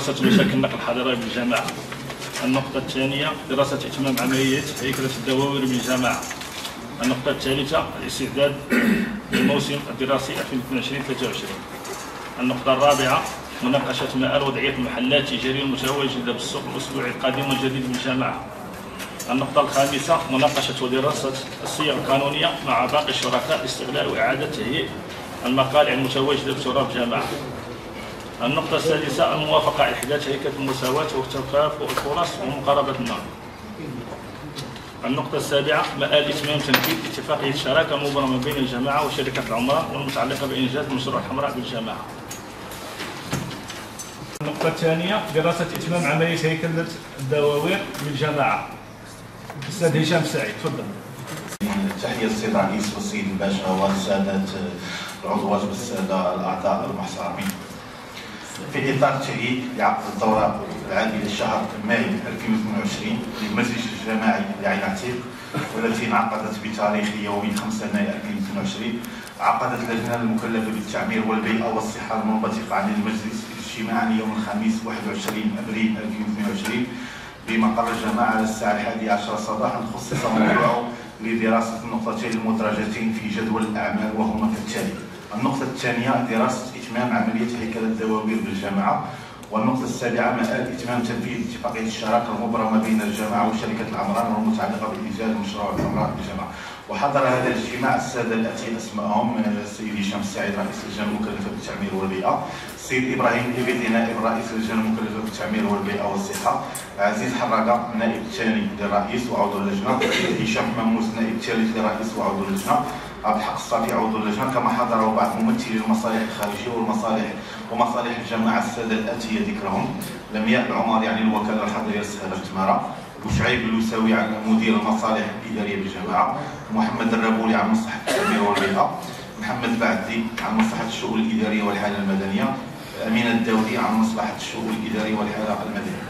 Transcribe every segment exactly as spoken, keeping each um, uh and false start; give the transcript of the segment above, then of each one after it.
دراسة مشاكل النقل الحضري بالجامعة. النقطة الثانية دراسة إتمام عملية هيكلة الدواوير بالجامعة. النقطة الثالثة الاستعداد للموسم الدراسي ألفين واثنين وعشرين ثلاثة وعشرين. النقطة الرابعة مناقشة مآل وضعية المحلات التجارية المتواجدة بالسوق الأسبوعي القادم والجديد بالجامعة. النقطة الخامسة مناقشة ودراسة الصيغ القانونية مع باقي الشركاء لاستغلال وإعادة تهيئ المقالع المتواجدة بتراب الجامعة. النقطة السادسة الموافقة على إحداث هيكلة المساواة وتكافؤ الفرص ومقاربة النار. النقطة السابعة مآل إتمام تنفيذ اتفاقية الشراكة المبرمة بين الجامعة وشركة العمران والمتعلقة بإنجاز مشروع الحمراء بالجامعة. النقطة الثانية دراسة إتمام عملية هيكلة الدواوير بالجامعة. الأستاذ هشام السعيد تفضل. تحية السيد الرئيس والسيد الباشا والسادة العضوات والسادة الأعضاء المحترمين. في إطار تهيئ لعقد الدورة العادية لشهر ماي ألفين واثنين وعشرين للمجلس الجماعي لعين عتيق، والتي انعقدت بتاريخ يوم خمسة ماي ألفين واثنين وعشرين، عقدت اللجنة المكلفة بالتعمير والبيئة والصحة المنبثقة عن المجلس اجتماعا يوم الخميس واحد وعشرين أبريل ألفين واثنين وعشرين بمقر الجماعة على الساعة الحادية عشرة صباحا، خصص موضوعه لدراسة النقطتين المدرجتين في جدول الأعمال وهما كالتالي: النقطة الثانية دراسة إتمام عملية هيكلة الدواوير بالجامعة، والنقطة السابعة مآل إتمام تنفيذ اتفاقية الشراكة المبرمة بين الجامعة وشركة العمران والمتعلقة بإنجاز مشروع الحمراء بالجامعة. وحضر هذا الاجتماع السادة الآتي أسمائهم: السيد هشام السعيد رئيس اللجنة المكلفة بالتعمير والبيئة، السيد إبراهيم إيفيدي نائب رئيس اللجنة المكلفة بالتعمير والبيئة والصحة، عزيز حراقة نائب الثاني للرئيس وعضو اللجنة، هشام ماموس نائب الثالث للرئيس وعضو اللجنة، عبد الحق الصافي عضو اللجنة، كما حضروا بعض ممثلي المصالح الخارجية والمصالح ومصالح الجامعة السادة الآتية ذكرهم: لمياء العماري عن الوكالة الحضرية السهلة التمارة، بوشعيب اللوساوي عن مدير المصالح الإدارية بالجامعة، محمد الربولي عن مصلحة التعمير والبيئة، محمد بعدي عن مصلحة الشؤون الإدارية والحالة المدنية، أمين الداودي عن مصلحة الشؤون الإدارية والحالة المدنية.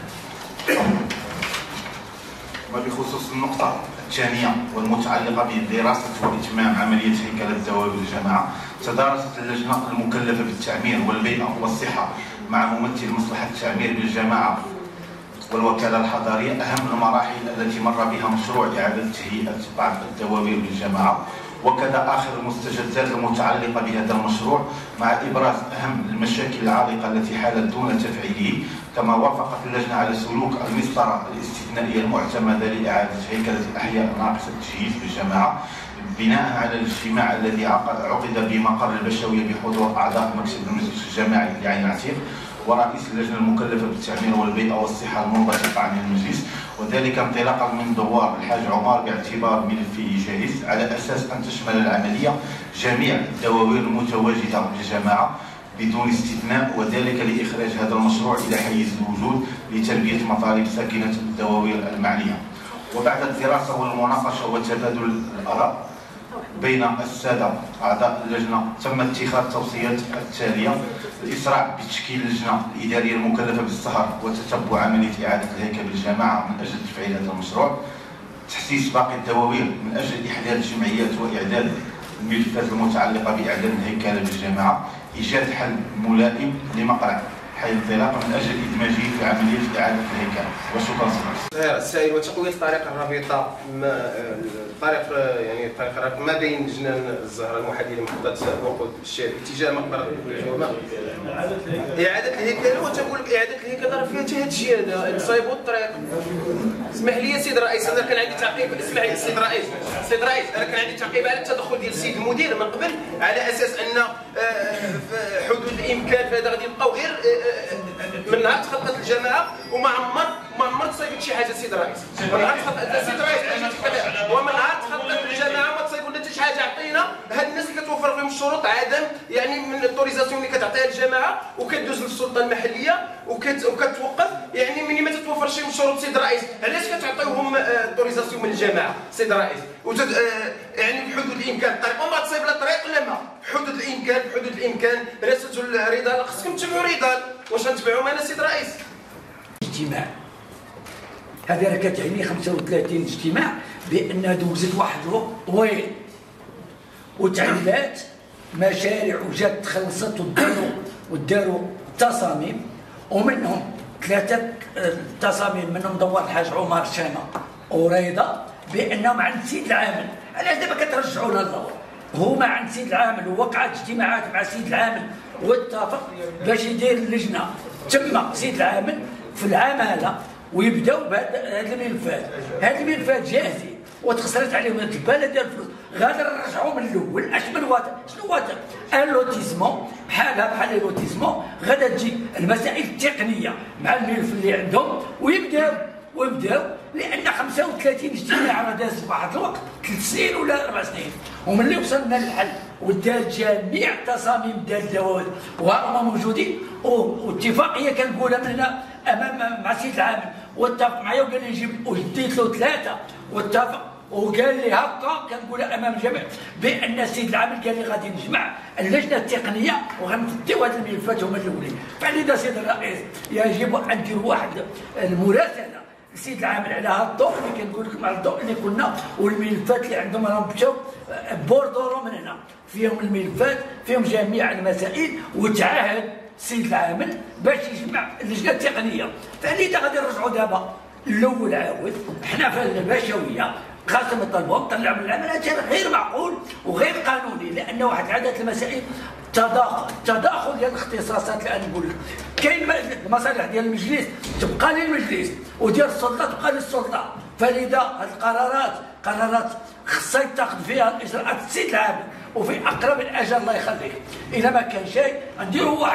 وبخصوص النقطة الثانية والمتعلقة بدراسة وإتمام عملية هيكلة الدواوير بالجامعة، تدارست اللجنة المكلفة بالتعمير والبيئة والصحة مع ممثل مصلحة التعمير بالجامعة والوكالة الحضرية أهم المراحل التي مر بها مشروع إعادة تهيئة بعض الدواوير بالجامعة، وكذا آخر المستجدات المتعلقة بهذا المشروع، مع إبراز أهم المشاكل العالقة التي حالت دون تفعيله. كما وافقت اللجنة على سلوك المسطرة الاستثنائية المعتمدة لإعادة هيكلة الأحياء ناقصة التجهيز بالجامعة، بناء على الاجتماع الذي عقد بمقر البشوية بحضور أعضاء مكتب المجلس الجماعي لعين عتيق ورئيس اللجنة المكلفة بالتعمير والبيئة والصحة المنبثقة عن المجلس، وذلك انطلاقا من دوار الحاج عمر باعتبار ملفه جاهز، على أساس أن تشمل العملية جميع الدواوير المتواجدة بالجامعة بدون استثناء، وذلك لإخراج هذا المشروع إلى حيز الوجود لتلبية مطالب ساكنة الدواوير المعنية. وبعد الدراسة والمناقشة وتبادل الآراء بين السادة أعضاء اللجنة، تم اتخاذ التوصيات التالية: الإسراع بتشكيل اللجنة الإدارية المكلفة بالسهر وتتبع عملية إعادة الهيكل بالجامعة من أجل تفعيل هذا المشروع، تحسيس باقي الدواوير من أجل إحداث جمعيات وإعداد الملفات المتعلقة بإعداد الهيكلة بالجامعة، إيجاد حل ملائم لمقرع حي الانطلاق من اجل ادماجه في عمليه اعاده الهيكله. وشكرا سيدي السائل وتقويه الطريق الرابطه الطريق يعني الطريق الرابط ما بين جنان الزهراء المحدده محطه وقود الشارع اتجاه مقبره الحكومه. اعاده الهيكله وتقول لك اعاده الهيكله راه فيها تهجي هذا صايبوا الطريق. اسمح لي يا سيد الرئيس، انا كان عندي تعقيب. اسمح لي السيد الرئيس، السيد الرئيس انا كان عندي تعقيب على التدخل ديال السيد المدير من قبل، على اساس ان في حدود الامكان فهذا غادي يبقاو غير من نهار تخلقت الجماعه وما عمر ما عمر تصايبت شي حاجه السيد الرئيس. من نهار تخلقت السيد الرئيس ومن نهار تخلقت الجماعه ما تصايبوا لنا حتى شي حاجه. عطينا هاد الناس اللي كتوفر فيهم الشروط عدم يعني من الاوتوريزاسيون اللي كتعطيها الجماعه وكدوز للسلطه المحليه وكت وكتوقف يعني من ما تتوفر شي من الشروط السيد الرئيس. علاش كتعطيوهم اوتوريزاسيون من الجماعه السيد الرئيس؟ وتد... يعني بحدود الامكان الطريق وما تصايب لا الطريق لا ما بحدود الامكان بحدود الامكان راسلتو الرضا خصكم تتبعوا رضا. واش غنتبعوا معنا السيد الرئيس؟ اجتماع هذه راه كتعني خمسة وثلاثين اجتماع بان دوزت واحد الوقت طويل وتعدلات مشاريع وجات تخلصت وداروا وداروا تصاميم ومنهم ثلاثه تصاميم منهم دور الحاج عمر الشامه وريضه بانهم عند سيد العامل. علاش دابا كترجعونا للور؟ هما عند سيد العامل ووقعت اجتماعات مع سيد العامل واتفق باش يدير اللجنه تم سيد العامل في العماله ويبداو بهذا الملفات. هذه الملفات جاهزين وتخسرت عليهم البلد ديال الفلوس، غادي نرجعوا من الاول. اش من واتر شنو واتر؟ اللوتيزمون بحالها بحال اللوتيزمون غادا تجي المسائل التقنيه مع الملف اللي عندهم ويبداو ويبداو لان خمسة وثلاثين اجتماع راه داز في واحد الوقت ثلاث سنين ولا اربع سنين، وملي وصلنا للحل ودار جميع التصاميم ديال الدواوين وهما موجودين واتفاقيه كنقولها من هنا امام مع سيد العامل واتفق معايا وقال لي نجيب وديت له ثلاثه واتفق وقال لي هكا كنقولها امام الجميع بان السيد العامل قال لي غادي نجمع اللجنه التقنيه وغنديو هذه الملفات هما الاولين. فلذا سيد الرئيس يجب ان نديروا واحد المراسله السيد العامل على هذا الضوء اللي كنقول لكم على الضوء اللي كنا والملفات اللي عندهم راهم مشاو بوردورو من هنا فيهم الملفات فيهم جميع المسائل وتعهد السيد العامل باش يجمع اللجنه التقنيه. فلذا غادي نرجعوا دابا الاول عاود حنا في البشويه خاصة نطلبوهم طلعوا من العمل. هذا غير معقول وغير قانوني لان واحد عدد المسائل تداخل تداخل ديال الاختصاصات اللي انا نقول لك. كاين المصالح ديال المجلس تبقى للمجلس وديال السلطه تبقى للسلطه. فلذا هذه القرارات قرارات خصها يتاخذ فيها الاجراءات السيد العامل وفي اقرب الاجل. الله يخليك الا ما كان شيء نديروا واحد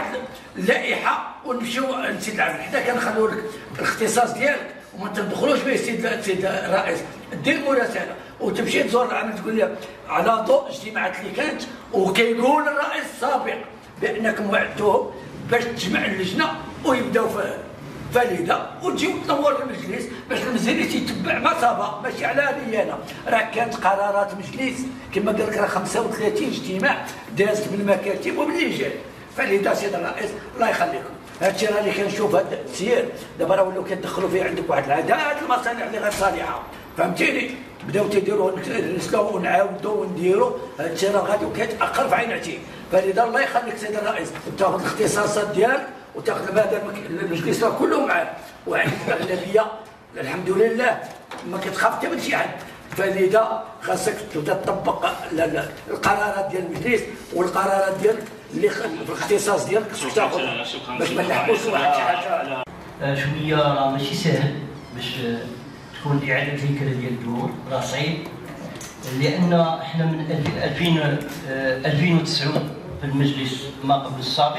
اللائحه ونمشيو للسيد العامل. حنا كنخليو لك الاختصاص ديالك وما تدخلوش به السيد السيد الرئيس. دير مراسله وتمشي تزور العامل تقول له على ضوء الاجتماعات اللي كانت وكيقول الرئيس السابق بانكم وعدتوهم باش تجمع اللجنه ويبداو فيها. فلذا وتجيو تنور المجلس باش المجلس يتبع ما سبق ماشي على هذه انا. راه كانت قرارات مجلس كما قال لك راه خمسة وثلاثين اجتماع دازت بالمكاتب وباللجان. فلذا سيد الرئيس الله يخليكم هذا الشيء راني كنشوف هذا السير دابا راه ولاو كيدخلوا فيه عندك واحد العدد المصالح اللي غير صالحه فهمتيني. بداو تيديروا نسلو ونعاودوا ونديروا هذا الشيء راه غادي وكيتاخر في عيناتي. فلذا الله يخليك سيد الرئيس تاخذ الاختصاصات ديالك وتاخذ هذا المجلس راه كله معاك وعندك الاغلبيه الحمد لله ما كتخاف حتى من شي حد. فلذا خاصك تبدا تطبق القرارات ديال المجلس والقرارات ديالك اللي في الاختصاص ديالك خصك تاخذها باش ما نحبوش واحد شي حاجه. شويه راه ماشي ساهل باش تكون اعاده الهيكله ديال الدور، راه صعيب لان احنا من ألفين وتسعة في المجلس ما قبل السابق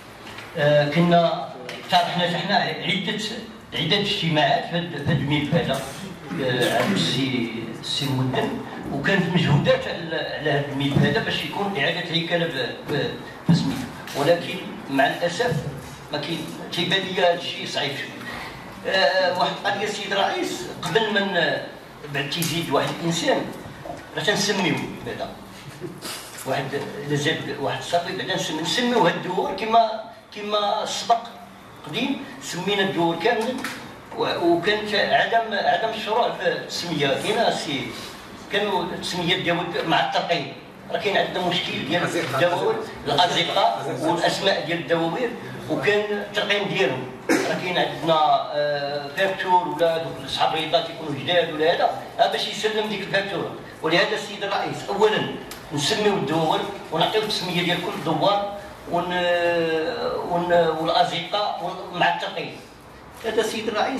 كنا طرحنا حنا عده عده اجتماعات في هذا الملف هذا عند السي السي مدن وكانت مجهودات على هذا الملف هذا باش يكون اعاده الهيكله بسميتو. ولكن مع الاسف ما كاين تيبان لي هذا الشيء صعيب شويه. أه واحد القضيه السيد الرئيس قبل ما بعد تيزيد واحد الانسان راه تنسميو بعدا واحد الا زاد واحد الصافي بعدا نسميو هاد الدور كما كما سبق قديم سمينا الدور كامل وكانت عدم عدم الشروع في التسميه. كاينه السي كانوا التسميات ديال مع الترقيم راه كاين عندنا مشكل ديال الدواوير الازقه والاسماء ديال الدواوير وكان الترقيم ديالهم راه كاين عندنا فاكتور ولا دوك اصحاب الرياضات يكونوا جداد ولا هذا باش يسلم ديك الفاكتوره. ولهذا السيد الرئيس اولا نسميو الدواوير ونعطيو التسميه ديال كل دوار ون ون والازقه مع الترقيم. هذا السيد الرئيس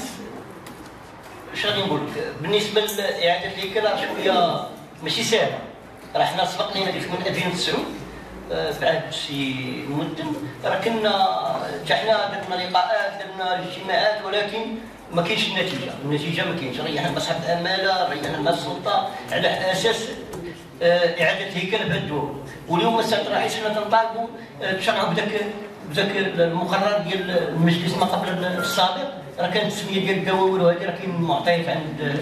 اش غادي نقول لك بالنسبه لاعاده الهيكله شويه ماشي ساهله. راه حنا سبق لينا ديك من ألفين وتسعة في عهد السي مدن راه كنا حتى حنا درنا لقاءات درنا اجتماعات ولكن ما كاينش النتيجه. النتيجه ما كاينش. ريحنا مع اصحاب الاماله ريحنا مع السلطه على اساس اعاده الهيكله بهذا الدور. واليوم السيد الرئيس حنا تنطالبوا تشرعوا بداك بداك المقرر ديال المجلس ما قبل السابق راه كانت التسميه ديال الدواوير وهذه راه كاين معطيات عند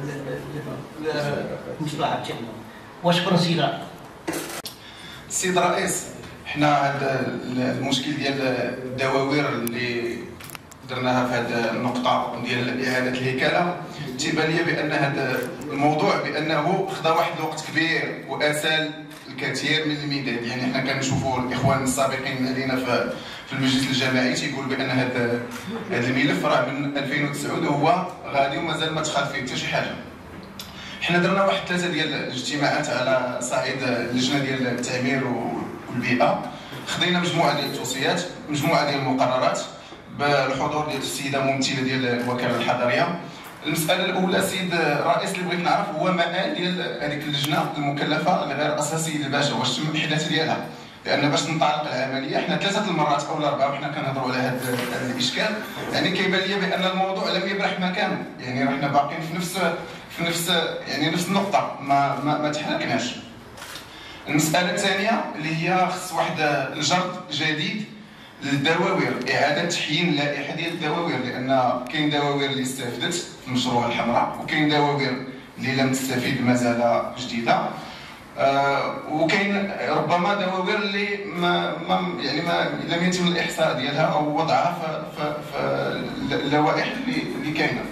المصلحه التقنيه. وشكرا سيدي الرئيس. السيد الرئيس حنا هذا المشكل ديال الدواوير اللي درناها في هذه النقطه ديال اعاده الهيكله تيبان لي بان هذا الموضوع بانه خدا واحد الوقت كبير واسال الكثير من المداد. يعني حنا كنشوفوا الاخوان السابقين علينا في في المجلس الجماعي تيقول بان هذا هذا الملف راه من ألفين وتسعة وهو غادي ومازال ما تخاد فيه حتى شي حاجه. حنا درنا واحد ثلاثه ديال الاجتماعات على صعيد اللجنه ديال التعمير والبيئه، خدينا مجموعه ديال التوصيات، مجموعه ديال المقررات بالحضور ديال السيده ممثله ديال الوكاله الحضريه. المساله الاولى سيد الرئيس اللي بغيت نعرف هو مآل ديال هذيك اللجنه المكلفه غير اساسيه الباشا، واش تم الاحداث ديالها؟ لان باش تنطلق العمليه حنا ثلاثه المرات او الاربعه وحنا كنهضروا على هذا الاشكال، يعني كيبان لي بان الموضوع لم يبرح مكانه، يعني حنا باقيين في نفس في نفس يعني نفس النقطه ما ما, ما تحركناش. المساله الثانيه اللي هي خص واحد الجرد جديد للدواوير، اعاده تحيين اللائحه ديال الدواوير، لان كاين دواوير اللي استفدت في المشروع الحمراء وكاين دواوير اللي لم تستفيد مازال جديده. آه وكاين ربما دواوير اللي ما, ما يعني ما لم يتم الاحصاء ديالها او وضعها في اللوائح اللي اللي كاينه.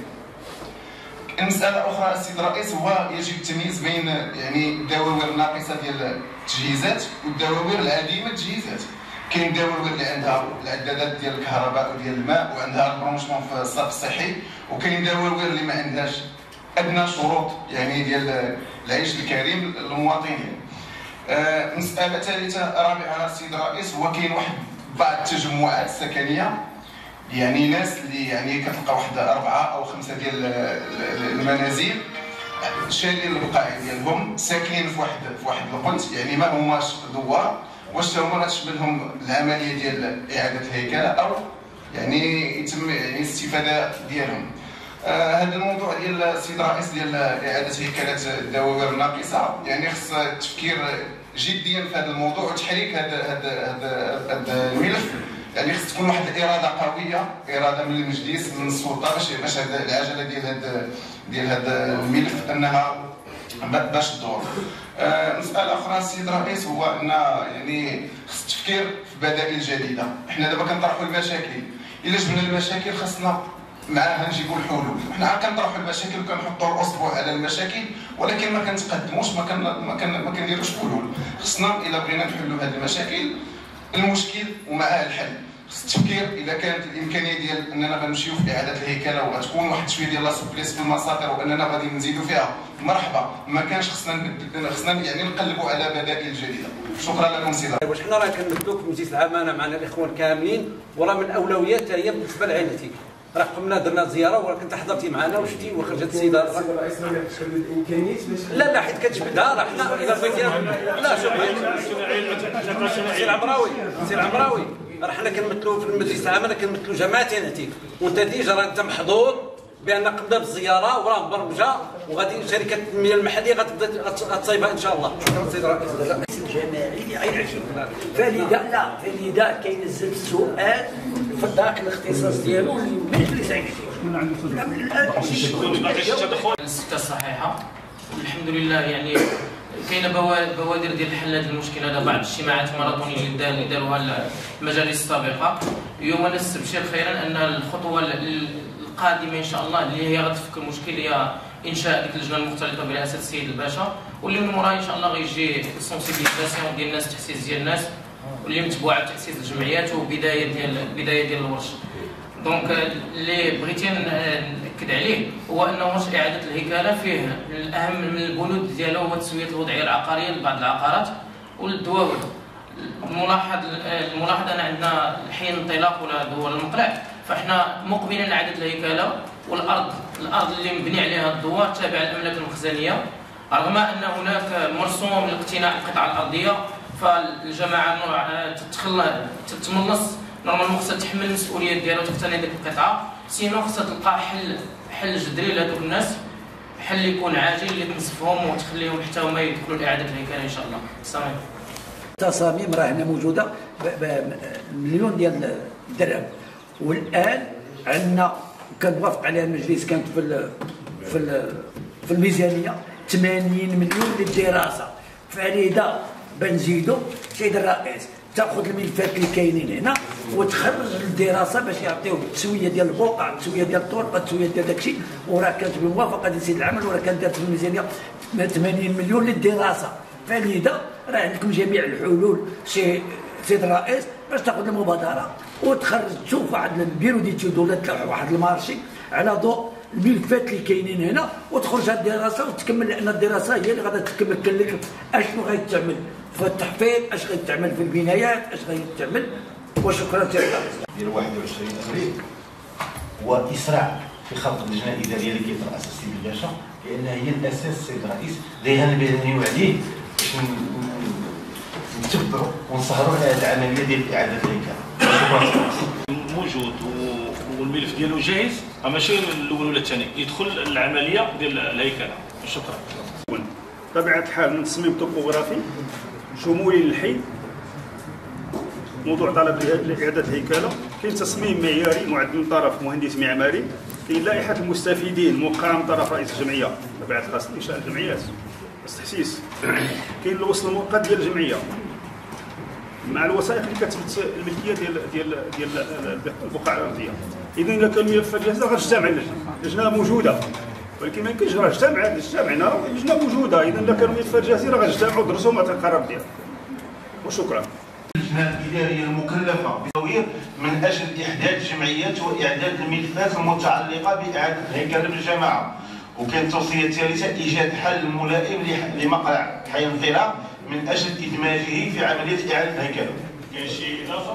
المساله اخرى السيد الرئيس هو يجب التمييز بين يعني الدواوير الناقصه ديال التجهيزات والدواوير العديمه التجهيزات. كاين دواوير اللي عندها العدادات ديال الكهرباء وديال الماء وعندها البرونشمون في الصرف الصحي، وكاين دواوير اللي ما عندهاش ادنى شروط يعني ديال العيش الكريم للمواطنين. آه مساله ثالثه رابعه السيد الرئيس هو كاين واحد بعض التجمعات السكنيه، يعني ناس اللي يعني كتلقى واحد اربعه او خمسه ديال المنازل شايلين البقاع ديالهم ساكنين في واحد في واحد القنت، يعني ما هماش دوار، واش هما غتشبه لهم العمليه ديال اعاده الهيكله او يعني يتم يعني الاستفاده ديالهم. آه هذا الموضوع ديال السيد الرئيس ديال اعاده هيكله الدواوير الناقصه، يعني خص التفكير جديا في هذا الموضوع وتحريك هذا هذا هذا الملف، يعني خص تكون واحد الاراده قويه، اراده من المجلس من السلطه باش باش هذه العجله ديال هذا ديال هذا الملف انها باش تدور. آه مساله اخرى السيد الرئيس هو ان يعني خص التفكير في بدائل جديده. حنا دابا كنطرحوا المشاكل، الا جبنا المشاكل خصنا معاها نجيبوا الحلول. حنا كنطرحوا المشاكل وكنحطوا الاصبع على المشاكل ولكن ما كنتقدموش، ما كن ما كن ما كنديروش حلول. خصنا الا بغينا نحلوا هذه المشاكل المشكل ومعاه الحل. خص التفكير اذا كانت الامكانيه ديال اننا غنمشيو في اعاده الهيكله وغتكون واحد شويه ديال لاسوبليس في المساطر واننا غادي نزيدوا فيها مرحبا، ما كانش خصنا نبدل، خصنا يعني نقلبوا على بدائل جديده. شكرا لكم سيدي. واش حنا راه كنمثلوا في مجلس الامانه معنا الاخوان كاملين، وراه من الاولويات هي بالنسبه لعائلتي. راه قمنا درنا زياره ولكن انت حضرتي معنا وشفتي وخرجت السيده الرئيس ما كانش الامكانيات باش لا لا حيت كتجبدها راه حنا الا بغيتي لا شوف سي العمراوي سي العمراوي راه حنا كنمثلوا في المجلس العام، انا كنمثلوا جماعتي وانت ديجا راه انت محظوظ بان قمنا بالزياره وراه مبرمجه وغادي شركه التنميه المحليه غتبدا غتصايبها ان شاء الله. شكرا سيد الرئيس. الجماعي غير عشرين فلذا لا فلذا كينزل السؤال في ذاك الاختصاص ديالو للمجلس عيني. السكه الصحيحه الحمد لله، يعني كاينه بوادر ديال حل هذا المشكل هذا بعد اجتماعات ماراثونيه اللي داروها المجالس السابقه. اليوم انا نستبشر خيرا ان الخطوه القادمه ان شاء الله اللي هي غتفك المشكل هي انشاء ديك اللجنه المختلطه برئاسه السيد الباشا، واللي من موراها ان شاء الله غيجي السونسيبيليزاسيون ديال الناس، تحسيس ديال الناس، واللي متبوعه بتاسيس الجمعيات وبدايه ديال بدايه ديال الورش. دونك اللي بغيتي ناكد عليه هو انه ورش اعاده الهيكله فيه الاهم من البنود ديالو هو تسويه الوضعيه العقاريه لبعض العقارات والدواوين. الملاحظ الملاحظ ان عندنا حين انطلاق ولا دول المقلع، فاحنا مقبلين على اعاده الهيكله، والارض الارض اللي مبني عليها الدوار تابعه للمملكه المخزنيه، رغم ان هناك مرسوم لاقتناء القطعه الارضيه، فالجماعه تتخلى تتملص نورمالمون خصها تحمل المسؤوليه ديالها وتقتني ديك القطعه، سينو خصها تلقى حل حل جذري لهذوك الناس، حل يكون عاجل اللي تنصفهم وتخليهم حتى هما يدخلوا لاعاده الهيكله ان شاء الله. السلام. التصاميم راه هنا موجوده بمليون ديال الدرهم، والان عندنا كنوافق عليها المجلس كانت في ال في ال في الميزانيه ثمانين مليون للدراسه، فلذا بنزيدوا سيد الرئيس تاخذ الملفات اللي كاينين هنا وتخرج الدراسه باش يعطيو التسويه ديال البقع، التسويه ديال الطرق، التسويه ديال داكشي، وراه كانت بموافقه ديال سيد العمل، وراه كانت دارت في الميزانيه ثمانين مليون للدراسه، فلذا راه عندكم جميع الحلول. سي سيد الرئيس باش تاخذ المبادره وتخرج تشوف واحد البيرو ديتود ولا تلوح واحد المارشي على ضوء الملفات اللي كاينين هنا وتخرج هذه الدراسه وتكمل، لان الدراسه هي اللي غادا تمكن لك اشنو غيتعمل في التحفيظ، اش غيتعمل في البنايات، اش غيتعمل. وشكرا سيد الرئيس. ديال واحد وعشرين ابريل واسراع في خلق اللجنه الاداريه اللي كيترأس السيد الباشا، لانها هي الاساس السيد الرئيس اللي غنبنيو عليه باش نتبعوا ونسهروا على هذه العمليه ديال اعاده الهيكله. موجود والملف ديالو جاهز، ماشي الاول ولا الثاني، يدخل العمليه ديال الهيكله. شكرا. بطبيعه الحال من تصميم توبوغرافي شمولي للحي، موضوع طلب لاعاده الهيكله، كاين تصميم معياري معد من طرف مهندس معماري، كاين لائحه المستفيدين موقعه من طرف رئيس الجمعيه بطبيعه الخاص انشاء الجمعيات التحسيس، كاين الوصل المؤقت ديال الجمعيه مع الوثائق اللي كتثبت الملكيه ديال ديال ديال البقعه الارضيه. اذا اذا كان الملفات جاهزه غتجتمع اللجنه، اللجنه موجوده، ولكن ما يمكنش راه اجتمعت اجتمعنا اللجنه موجوده، اذا اذا كانوا الملفات جاهزين راه غتجتمعوا ودرسوا مع القرار ديالها. وشكرا. اللجنه الاداريه المكلفه بالتطوير من اجل احداث جمعيات واعداد الملفات المتعلقه باعاده الهيكله بالجماعه، وكانت التوصيه الثالثه ايجاد حل ملائم لمقلع حي انطلاق من اجل ادماجه في عمليه اعاده الهيكله. كاين شي اضافه؟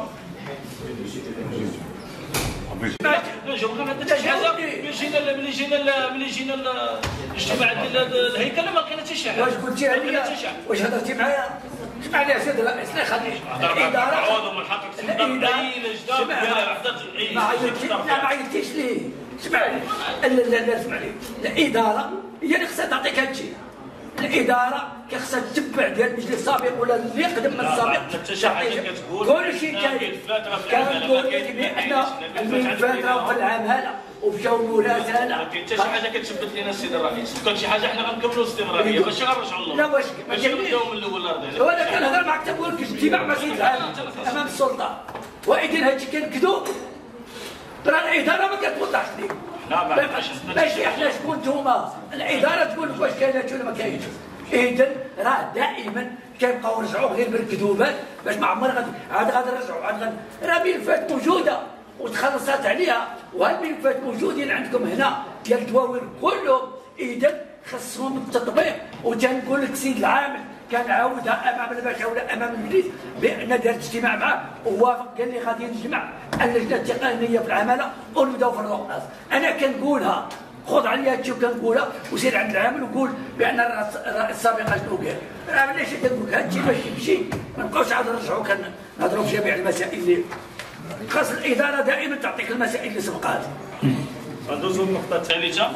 ملي جينا ملي جينا ملي جينا الاجتماع ديال الهيكله ما لقينا حتى شي حاجه. واش قلتي عليا؟ واش هضرتي معايا؟ اسمع لي يا سيدي الرئيس، لا خليك الاداره عوض من حقك تنضم اي لجنه ما عيطتيش. لا ما عيطتيش ليه؟ اسمع لي لا لا اسمع لي، الاداره هي اللي خصها تعطيك هذا الشيء. الاداره كيخصها تتبع ديال المجلس السابق ولا اللي يقدم من السابق. كل شيء كاين كنقول لك بان الملفات راهو في العماله ومشاو المراسله. ما كاين حتى شي حاجه كتثبت لنا السيد الرئيس، وكان شي حاجه حنا غنكملوا استمراريه ماشي غنرجعوا للور. لا واش ماشي نبداو من الاول الارض. وانا كنهضر معك تنقول لك اجتماع مع سيد العام امام السلطه، واذا هادشي كان كذوب راه الاداره ما كتوضحش ليك. ماشي احنا شكون نتوما، الاداره تقول لك واش كاينه ولا ما كاينش. اذا راه دائما كيبقاو يرجعوا غير بالكذوبات باش ما عمر غادي عاد غادي نرجعوا عاد غادي. راه ملفات موجوده وتخلصات عليها، وهاد الملفات موجودين عندكم هنا ديال الدواوين كلهم. اذا خصهم التطبيق. وتنقول لك سيد العامل كان عاودها امام الباشا ولا امام المجلس بان دار اجتماع معاه ووافق قال لي غادي نجمع اللجنه التقنيه في العماله ونبداو في الرؤاس. انا كنقولها، خذ عليا هادشي وكنقولها، وسير عند العامل وقول بان الرئيس السابق اشنو قال. راه علاش كنقول لك هادشي باش يمشي ما نبقاوش عاد نرجعوا كنهضروا في جميع المسائل اللي خاص الاداره دائما تعطيك المسائل اللي سبقات. ندوزو للنقطه الثالثه.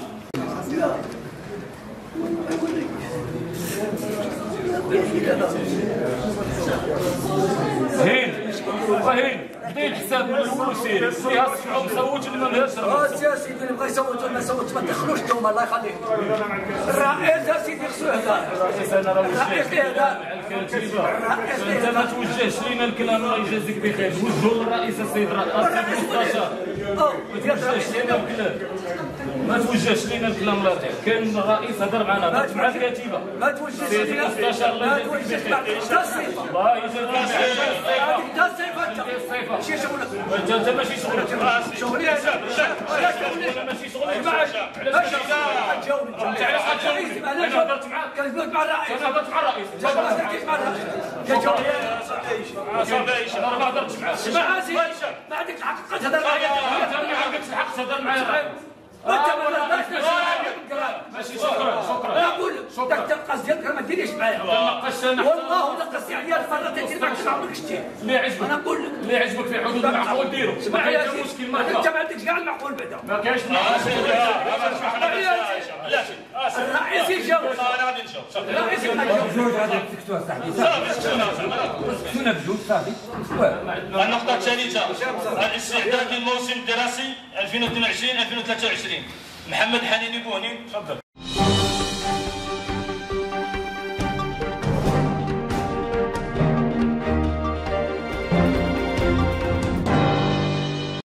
هين فهين بديت حساب من الاول سير فيها الصحاب صوت ولا ما بغاش. اه سياسي اللي بغا يصوت ولا ما صوتش ما تدخلوش نتوما الله يخليك. الرئيس يا سيدي خصو يهضر. الرئيس اللي يهضر. انت ما توجهش لينا الكلام الله يجازيك بخير، وجهوا للرئيس السيد الرئيس المستشار. ما توجهش لينا الكلام، ما توجهش لينا الكلام لا غير. كان الرئيس هضر معنا هضرت مع الكتيبه. ما توجهش لينا المستشار الله يجازيك بخير. الله يجازيك بخير. انت الصيفه ماشي شغلك. انت انت ماشي شغلك. شغلي انا ماشي شغلك. علاش علاش غتجاوب انت؟ علاش غتجاوب؟ انا هضرت معاك. كنهضر مع الرئيس. انا هضرت مع الرئيس. ما هضرتيش مع الرئيس. كتجاوب انا ما هضرتش معاك. اسمع سيدي ما عندكش الحق تهضر معايا. انت ما عندكش الحق تهضر معايا. وانت ما هضرتش ماشي شكرا شكرا. اقول لك داك التنقص ديالك ما ديريش معايا. والله نقصتي عليا المره تجي معك ما عمرك شتي. اللي يعجبك انا نقول لك اللي يعجبك في حدود المعقول ديرو. اسمع ما يا كاينش سيدي مشكل ما انت ما عندكش كاع المعقول بعدا. ما كاينش الرئيس يجاوب. انا غادي نجاوب. الرئيس يجاوب. النقطه الثالثه الاستعداد للموسم الدراسي ألفين واثنين وعشرين ألفين وثلاثة وعشرين. محمد حنيني بوهني تفضل.